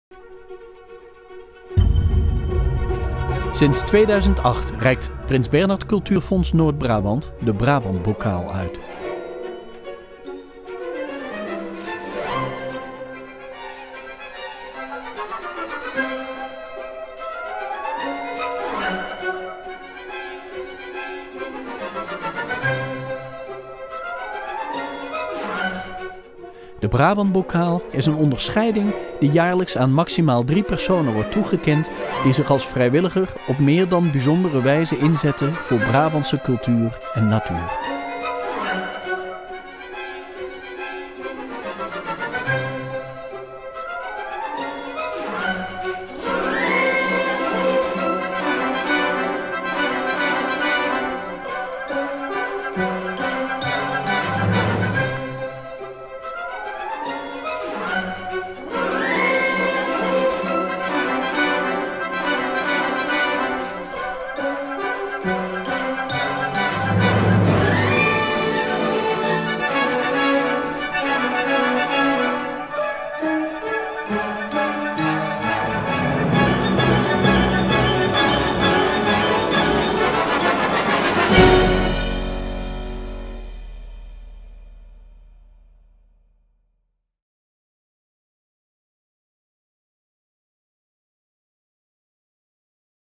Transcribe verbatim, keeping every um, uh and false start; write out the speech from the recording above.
Sinds tweeduizend acht reikt Prins Bernhard Cultuurfonds Noord-Brabant de Brabantbokaal uit. De Brabantbokaal is een onderscheiding die jaarlijks aan maximaal drie personen wordt toegekend die zich als vrijwilliger op meer dan bijzondere wijze inzetten voor Brabantse cultuur en natuur.